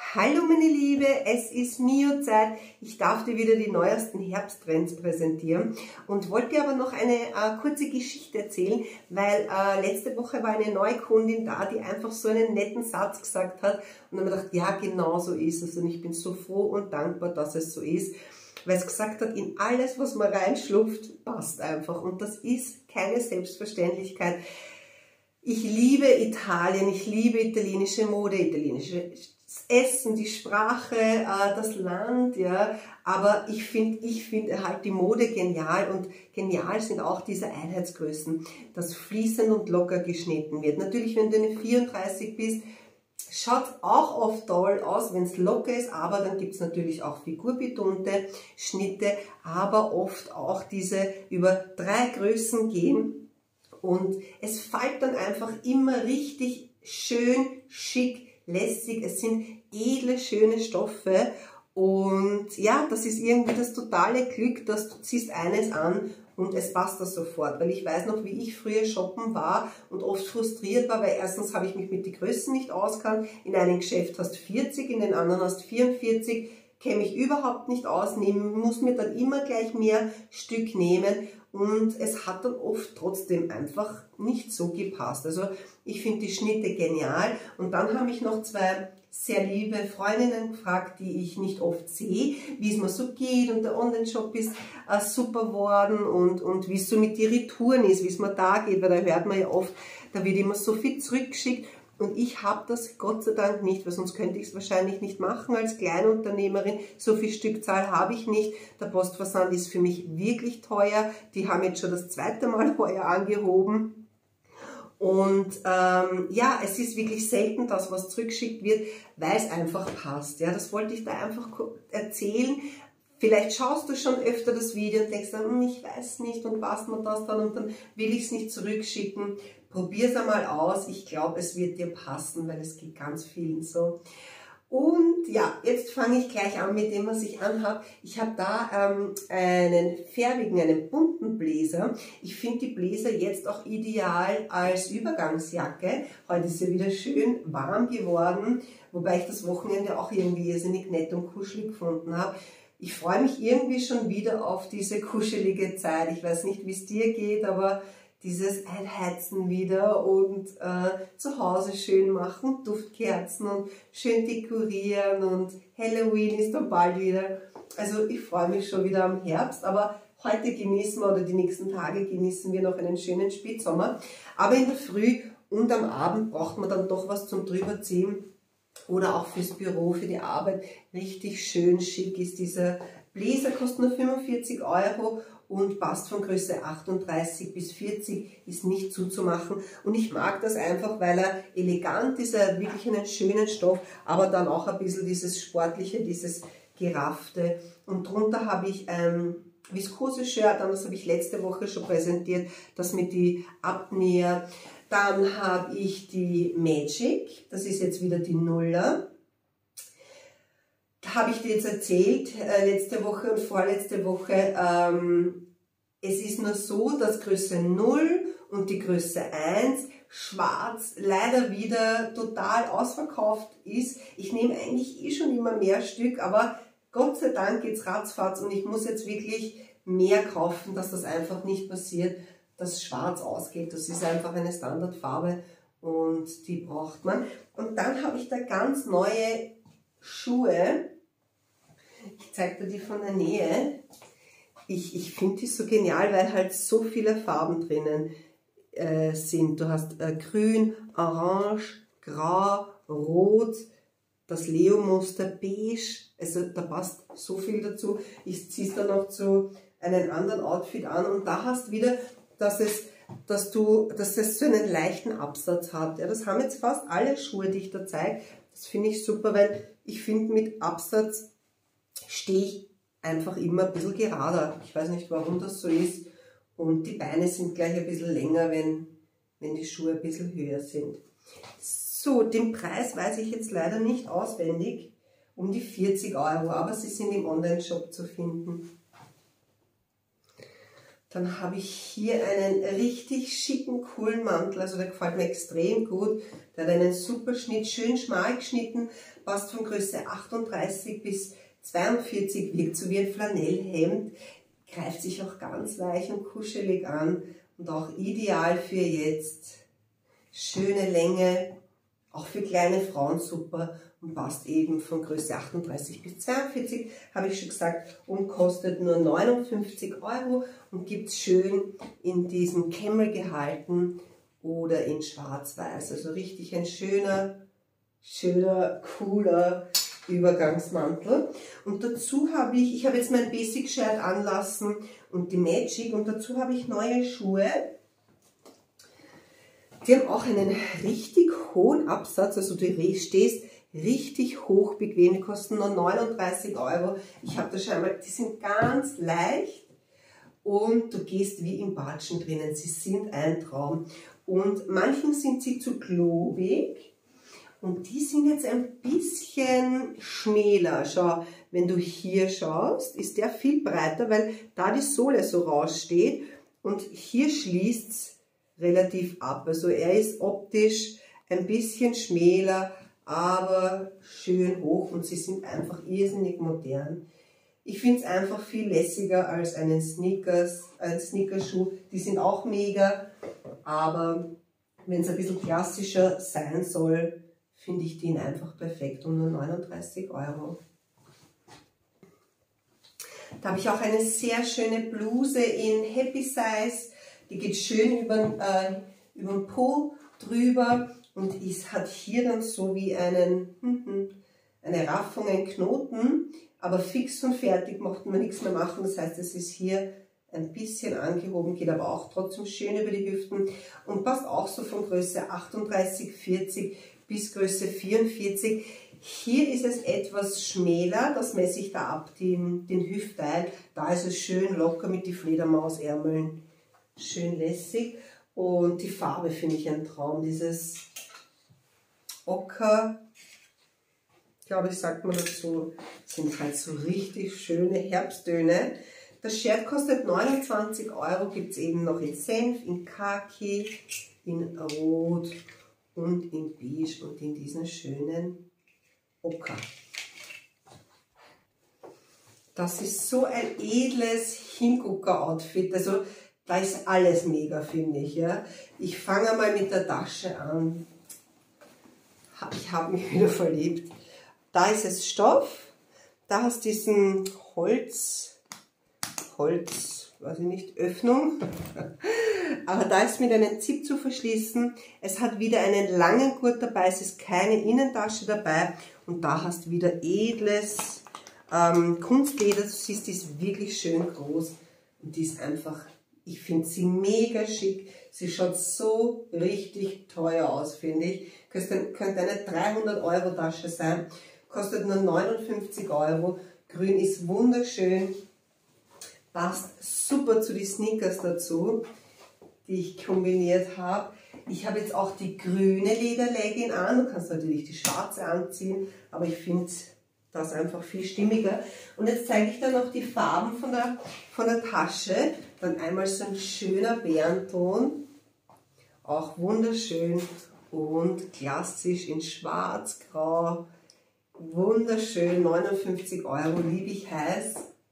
Hallo meine Liebe, es ist Mio-Zeit. Ich darf dir wieder die neuesten Herbsttrends präsentieren und wollte dir aber noch eine kurze Geschichte erzählen, weil letzte Woche war eine neue Kundin da, die einfach so einen netten Satz gesagt hat und dann habe ich gedacht, ja genau so ist es und ich bin so froh und dankbar, dass es so ist, weil es gesagt hat, in alles, was man reinschlupft, passt einfach und das ist keine Selbstverständlichkeit. Ich liebe Italien, ich liebe italienische Mode, italienisches Essen, die Sprache, das Land, ja, aber ich finde halt die Mode genial und genial sind auch diese Einheitsgrößen, dass fließend und locker geschnitten wird. Natürlich, wenn du eine 34 bist, schaut auch oft toll aus, wenn es locker ist, aber dann gibt es natürlich auch figurbetonte Schnitte, aber oft auch diese über 3 Größen gehen und es fällt dann einfach immer richtig schön, schick, lässig, es sind edle, schöne Stoffe und ja, das ist irgendwie das totale Glück, dass du ziehst eines an und es passt das sofort, weil ich weiß noch, wie ich früher shoppen war und oft frustriert war, weil erstens habe ich mich mit den Größen nicht auskannt, in einem Geschäft hast 40, in den anderen hast 44, kenne mich überhaupt nicht aus, muss mir dann immer gleich mehr Stück nehmen und es hat dann oft trotzdem einfach nicht so gepasst. Also ich finde die Schnitte genial und dann habe ich noch 2 sehr liebe Freundinnen gefragt, die ich nicht oft sehe, wie es mir so geht und der Online-Shop ist super geworden und wie es so mit den Retouren ist, wie es mir da geht, weil da hört man ja oft, da wird immer so viel zurückgeschickt. Und ich habe das Gott sei Dank nicht, weil sonst könnte ich es wahrscheinlich nicht machen als Kleinunternehmerin. So viel Stückzahl habe ich nicht. Der Postversand ist für mich wirklich teuer. Die haben jetzt schon das 2. Mal heuer angehoben. Und ja, es ist wirklich selten, dass was zurückgeschickt wird, weil es einfach passt. Ja, das wollte ich da einfach erzählen. Vielleicht schaust du schon öfter das Video und denkst dann, ich weiß nicht und passt mir das dann und dann will ich es nicht zurückschicken. Probier es einmal aus. Ich glaube, es wird dir passen, weil es geht ganz vielen so. Und ja, jetzt fange ich gleich an mit dem, was ich anhabe. Ich habe da einen färbigen, einen bunten Bläser. Ich finde die Bläser jetzt auch ideal als Übergangsjacke. Heute ist ja wieder schön warm geworden, wobei ich das Wochenende auch irgendwie irrsinnig nett und kuschelig gefunden habe. Ich freue mich irgendwie schon wieder auf diese kuschelige Zeit. Ich weiß nicht, wie es dir geht, aber dieses Einheizen wieder und zu Hause schön machen, Duftkerzen und schön dekorieren und Halloween ist dann bald wieder. Also ich freue mich schon wieder am Herbst, aber heute genießen wir oder die nächsten Tage genießen wir noch einen schönen Spätsommer. Aber in der Früh und am Abend braucht man dann doch was zum Drüberziehen oder auch fürs Büro, für die Arbeit. Richtig schön schick ist dieser Bläser, kostet nur 45 € und passt von Größe 38 bis 40, ist nicht zuzumachen. Und ich mag das einfach, weil er elegant ist, er hat wirklich einen schönen Stoff, aber dann auch ein bisschen dieses Sportliche, dieses Geraffte. Und drunter habe ich Viskose-Shirt, das habe ich letzte Woche schon präsentiert, das mit die Abnäher. Dann habe ich die Magic, das ist jetzt wieder die Nuller. Habe ich dir jetzt erzählt, letzte Woche und vorletzte Woche, es ist nur so, dass Größe 0 und die Größe 1 schwarz leider wieder total ausverkauft ist. Ich nehme eigentlich eh schon immer mehr Stück, aber Gott sei Dank geht's ratzfatz und ich muss jetzt wirklich mehr kaufen, dass das einfach nicht passiert, dass schwarz ausgeht. Das ist einfach eine Standardfarbe und die braucht man. Und dann habe ich da ganz neue Schuhe. Ich zeige dir die von der Nähe. Ich finde die so genial, weil halt so viele Farben drinnen sind. Du hast grün, orange, grau, rot, das Leo-Muster, beige. Also da passt so viel dazu. Ich ziehe es dann noch zu einem anderen Outfit an und da hast wieder, dass es so einen leichten Absatz hat. Ja, das haben jetzt fast alle Schuhe, die ich da zeige. Das finde ich super, weil ich finde, mit Absatz stehe ich einfach immer ein bisschen gerader. Ich weiß nicht, warum das so ist. Und die Beine sind gleich ein bisschen länger, wenn die Schuhe ein bisschen höher sind. So, den Preis weiß ich jetzt leider nicht auswendig. Um die 40 €, aber sie sind im Online-Shop zu finden. Dann habe ich hier einen richtig schicken, coolen Mantel, also der gefällt mir extrem gut. Der hat einen super Schnitt, schön schmal geschnitten, passt von Größe 38 bis 42, wirkt so wie ein Flanellhemd, greift sich auch ganz weich und kuschelig an und auch ideal für jetzt. Schöne Länge, auch für kleine Frauen super und passt eben von Größe 38 bis 42, habe ich schon gesagt, und kostet nur 59 € und gibt es schön in diesem Camel gehalten oder in schwarz-weiß. Also richtig ein schöner, cooler Übergangsmantel. Und dazu habe ich habe jetzt mein Basic Shirt anlassen und die Magic und dazu habe ich neue Schuhe. Die haben auch einen richtig hohen Absatz, also du stehst richtig hoch bequem, die kosten nur 39 €. Ich habe da schon einmal, die sind ganz leicht und du gehst wie im Batschen drinnen, sie sind ein Traum. Und manchen sind sie zu klobig und die sind jetzt ein bisschen schmäler. Schau, wenn du hier schaust, ist der viel breiter, weil da die Sohle so raussteht und hier schließt es relativ ab. Also er ist optisch ein bisschen schmäler, aber schön hoch und sie sind einfach irrsinnig modern. Ich finde es einfach viel lässiger als ein Sneakerschuh. Die sind auch mega, aber wenn es ein bisschen klassischer sein soll, finde ich den einfach perfekt um nur 39 €. Da habe ich auch eine sehr schöne Bluse in Happy Size. Die geht schön über den Po drüber und hat hier dann so wie eine Raffung, einen Knoten, aber fix und fertig macht man nichts mehr machen. Das heißt, es ist hier ein bisschen angehoben, geht aber auch trotzdem schön über die Hüften und passt auch so von Größe 38, 40 bis Größe 44. Hier ist es etwas schmäler, das messe ich da ab, den Hüftteil. Da ist es schön locker mit den Fledermausärmeln, schön lässig. Und die Farbe finde ich ein Traum, dieses Ocker, glaube ich, sagt man dazu, sind halt so richtig schöne Herbsttöne. Das Shirt kostet 29 €, gibt es eben noch in Senf, in Khaki, in Rot und in Beige und in diesen schönen Ocker. Das ist so ein edles Hingucker-Outfit, also da ist alles mega, finde ich. Ja. Ich fange mal mit der Tasche an. Ich habe mich wieder verliebt. Da ist es Stoff, da hast du diesen Holz, weiß ich nicht, Öffnung. Aber da ist mit einem Zip zu verschließen. Es hat wieder einen langen Gurt dabei, es ist keine Innentasche dabei. Und da hast du wieder edles Kunstleder. Du siehst, die ist wirklich schön groß. Und die ist einfach, ich finde sie mega schick. Sie schaut so richtig teuer aus, finde ich. Könnte eine 300 € Tasche sein. Kostet nur 59 €. Grün ist wunderschön. Passt super zu den Sneakers dazu, die ich kombiniert habe. Ich habe jetzt auch die grüne Lederlegging an. Du kannst natürlich die schwarze anziehen, aber ich finde das einfach viel stimmiger. Und jetzt zeige ich dir noch die Farben von der Tasche. Dann einmal so ein schöner Bärenton, auch wunderschön und klassisch in schwarz-grau. Wunderschön, 59 €, liebe ich heiß.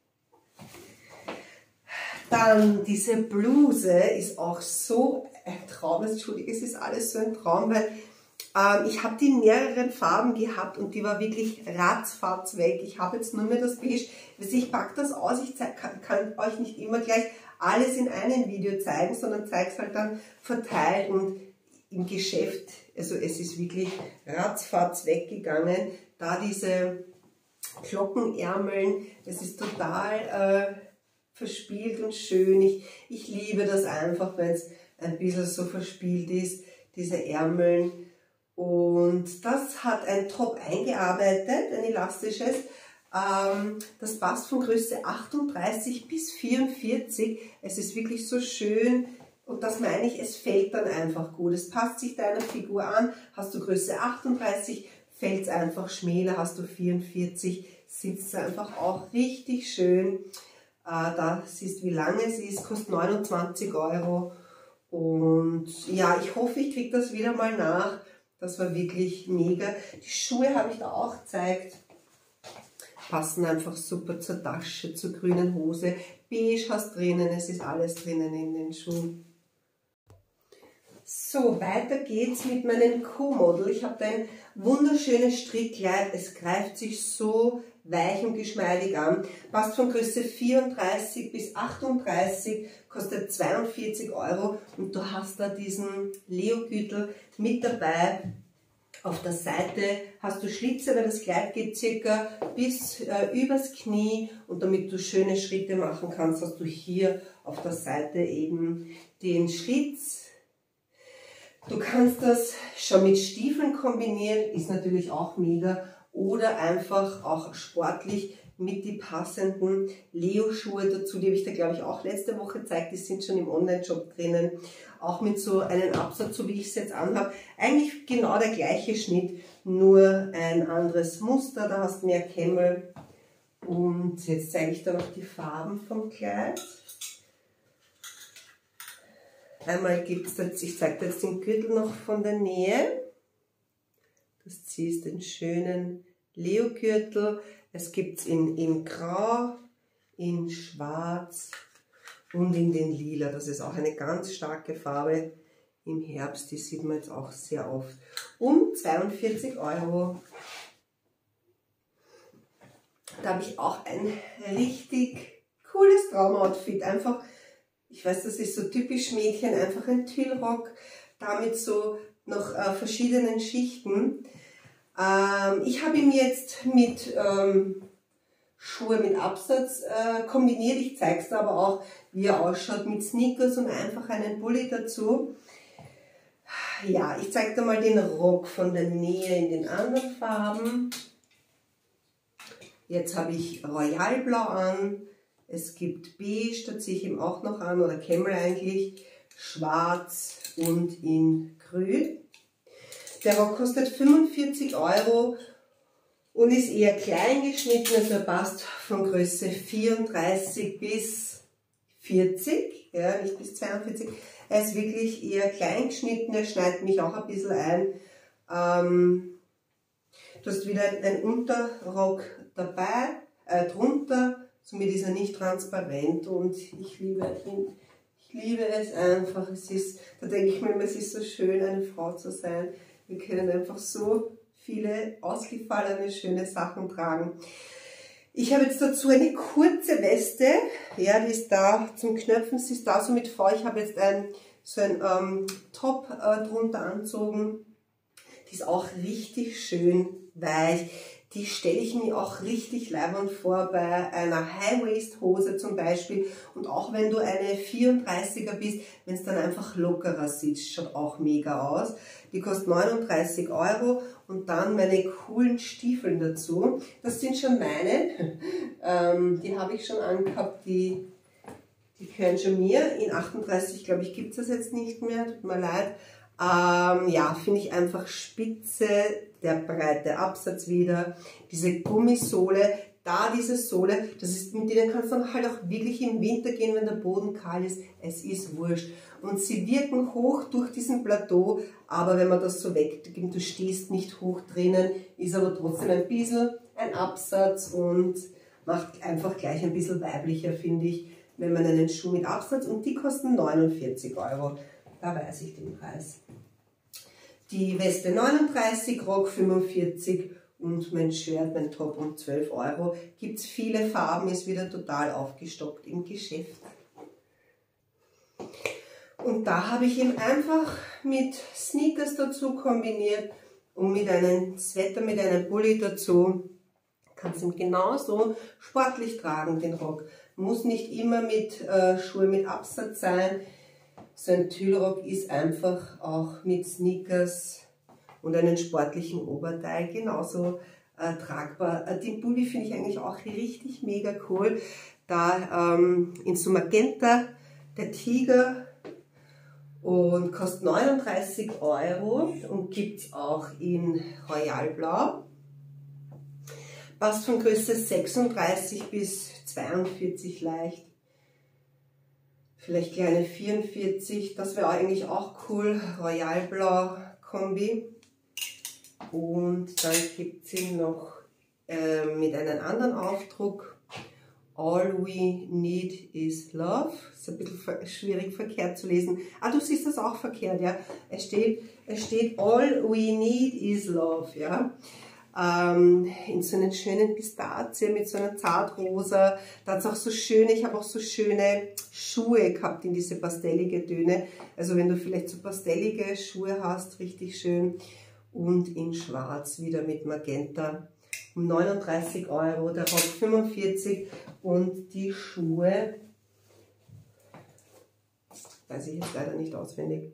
Dann diese Bluse ist auch so ein Traum. Entschuldigung, es ist alles so ein Traum, weil ich habe die in mehreren Farben gehabt und die war wirklich ratzfatz weg. Ich habe jetzt nur mehr das Beige. Ich packe das aus, ich kann euch nicht immer gleich alles in einem Video zeigen, sondern zeige es halt dann verteilt und im Geschäft. Also es ist wirklich ratzfatz weggegangen. Da diese Glockenärmeln, das ist total verspielt und schön. Ich liebe das einfach, wenn es ein bisschen so verspielt ist, diese Ärmeln. Und das hat ein Top eingearbeitet, ein elastisches. Das passt von Größe 38 bis 44. Es ist wirklich so schön und das meine ich, es fällt dann einfach gut. Es passt sich deiner Figur an. Hast du Größe 38, fällt es einfach schmäler. Hast du 44, sitzt es einfach auch richtig schön. Da siehst du, wie lang es ist, kostet 29 Euro. Und ja, ich hoffe, ich kriege das wieder mal nach. Das war wirklich mega. Die Schuhe habe ich da auch gezeigt. Passen einfach super zur Tasche, zur grünen Hose. Beige hast drinnen, es ist alles drinnen in den Schuhen. So, weiter geht's mit meinem Co-Model. Ich habe da ein wunderschönes Strickkleid. Es greift sich so weich und geschmeidig an. Passt von Größe 34 bis 38, kostet 42 Euro. Und du hast da diesen Leo-Gürtel mit dabei. Auf der Seite hast du Schlitze, weil das Kleid geht circa bis übers Knie, und damit du schöne Schritte machen kannst, hast du hier auf der Seite eben den Schlitz. Du kannst das schon mit Stiefeln kombinieren, ist natürlich auch mega, oder einfach auch sportlich mit die passenden Leo-Schuhe dazu. Die habe ich dir, glaube ich, auch letzte Woche gezeigt. Die sind schon im Online-Shop drinnen. Auch mit so einem Absatz, so wie ich es jetzt anhabe. Eigentlich genau der gleiche Schnitt, nur ein anderes Muster. Da hast du mehr Kämmel. Und jetzt zeige ich dir noch die Farben vom Kleid. Einmal gibt es jetzt, ich zeige dir jetzt den Gürtel noch von der Nähe. Das ziehst den schönen Leo-Gürtel. Es gibt es in Grau, in Schwarz und in den Lila. Das ist auch eine ganz starke Farbe im Herbst. Die sieht man jetzt auch sehr oft. Um 42 Euro. Da habe ich auch ein richtig cooles Traumoutfit. Einfach, ich weiß, das ist so typisch Mädchen, einfach ein Tüllrock, damit so noch verschiedenen Schichten. Ich habe ihn jetzt mit Schuhe mit Absatz kombiniert. Ich zeige es aber auch, wie er ausschaut mit Sneakers und einfach einen Pulli dazu. Ja, ich zeige dir mal den Rock von der Nähe in den anderen Farben. Jetzt habe ich Royalblau an. Es gibt Beige, da ziehe ich ihm auch noch an, oder Camel eigentlich, Schwarz und in Grün. Der Rock kostet 45 Euro und ist eher klein geschnitten, also er passt von Größe 34 bis 40, ja, nicht bis 42. Er ist wirklich eher klein geschnitten, er schneidet mich auch ein bisschen ein. Du hast wieder einen Unterrock dabei, drunter. Somit ist er nicht transparent und ich liebe ihn. Ich liebe es einfach. Da denke ich mir immer, es ist so schön, eine Frau zu sein. Wir können einfach so viele ausgefallene, schöne Sachen tragen. Ich habe jetzt dazu eine kurze Weste. Ja, die ist da zum Knöpfen. Sie ist da so mit V. Ich habe jetzt so ein Top drunter angezogen. Die ist auch richtig schön weich. Die stelle ich mir auch richtig leibend vor bei einer High-Waist-Hose zum Beispiel. Und auch wenn du eine 34er bist, wenn es dann einfach lockerer sitzt, schaut auch mega aus. Die kostet 39 Euro und dann meine coolen Stiefeln dazu. Das sind schon meine. Die habe ich schon angehabt, die gehören schon mir. In 38, glaube ich, gibt es das jetzt nicht mehr, tut mir leid. Ja, finde ich einfach spitze, der breite Absatz wieder, diese Gummisohle, da diese Sohle, mit denen kannst du dann halt auch wirklich im Winter gehen, wenn der Boden kahl ist, es ist wurscht. Und sie wirken hoch durch diesen Plateau, aber wenn man das so weggibt, du stehst nicht hoch drinnen, ist aber trotzdem ein bisschen ein Absatz und macht einfach gleich ein bisschen weiblicher, finde ich, wenn man einen Schuh mit Absatz, und die kosten 49 Euro. Da weiß ich den Preis. Die Weste 39, Rock 45 und mein Shirt, mein Top um 12 Euro. Gibt es viele Farben, ist wieder total aufgestockt im Geschäft. Und da habe ich ihn einfach mit Sneakers dazu kombiniert und mit einem Sweater, mit einem Pulli dazu. Kannst ihn genauso sportlich tragen, den Rock. Muss nicht immer mit Schuhe mit Absatz sein. So ein Tüllrock ist einfach auch mit Sneakers und einem sportlichen Oberteil genauso tragbar. Den Pulli finde ich eigentlich auch richtig mega cool. Da in so Magenta, der Tiger, und kostet 39 Euro und gibt es auch in Royalblau. Passt von Größe 36 bis 42 leicht. Vielleicht kleine 44, das wäre eigentlich auch cool. Royalblau Kombi. Und dann gibt es ihn noch mit einem anderen Aufdruck. All we need is love. Ist ein bisschen schwierig verkehrt zu lesen. Ah, du siehst das auch verkehrt, ja. Es steht all we need is love, ja. In so einen schönen Pistazie mit so einer Zartrosa. Da hat es auch so schöne, ich habe auch so schöne Schuhe gehabt in diese pastellige Töne. Also wenn du vielleicht so pastellige Schuhe hast, richtig schön. Und in schwarz wieder mit Magenta. Um 39 Euro, der Rock 45 und die Schuhe, weiß ich jetzt leider nicht auswendig.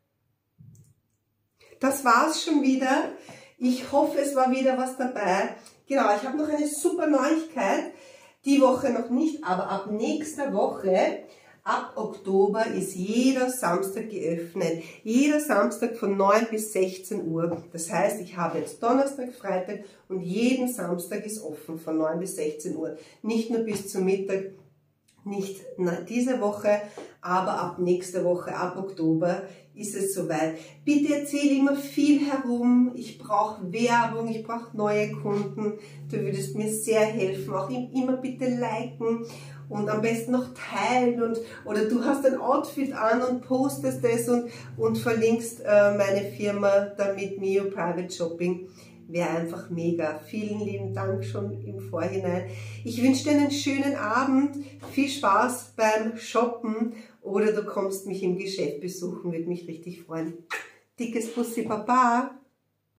Das war's schon wieder. Ich hoffe, es war wieder was dabei. Genau, ich habe noch eine super Neuigkeit. Die Woche noch nicht, aber ab nächster Woche, ab Oktober, ist jeder Samstag geöffnet. Jeder Samstag von 9 bis 16 Uhr. Das heißt, ich habe jetzt Donnerstag, Freitag und jeden Samstag ist offen von 9 bis 16 Uhr. Nicht nur bis zum Mittag, nicht diese Woche, aber ab nächster Woche, ab Oktober ist es soweit. Bitte erzähl immer viel herum. Ich brauche Werbung, ich brauche neue Kunden. Du würdest mir sehr helfen. Auch immer bitte liken und am besten noch teilen. Oder du hast ein Outfit an und postest es und verlinkst meine Firma damit, Mio Private Shopping. Wäre einfach mega. Vielen lieben Dank schon im Vorhinein. Ich wünsche dir einen schönen Abend, viel Spaß beim Shoppen oder du kommst mich im Geschäft besuchen, würde mich richtig freuen. Dickes Bussi, Baba!